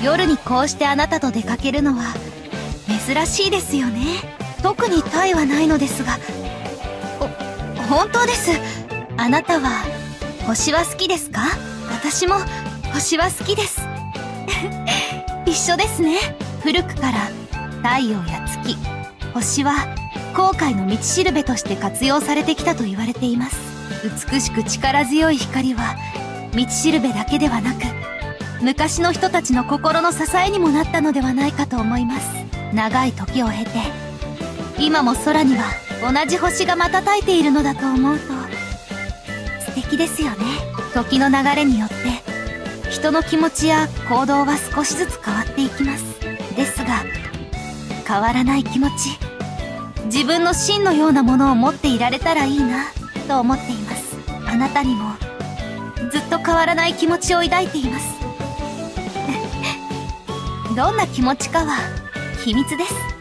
夜にこうしてあなたと出かけるのは珍しいですよね。特に他はないのですが。本当です。あなたは星は好きですか？私も星は好きです。一緒ですね。古くから太陽や月、星は航海の道しるべとして活用されてきたと言われています。美しく力強い光は道しるべだけではなく、昔の人たちの心の支えにもなったのではないかと思います。長い時を経て今も空には同じ星が瞬いているのだと思うと素敵ですよね。時の流れによって人の気持ちや行動は少しずつ変わっていきます。ですが変わらない気持ち、自分の芯のようなものを持っていられたらいいなと思っています。あなたにもずっと変わらない気持ちを抱いています。どんな気持ちかは秘密です。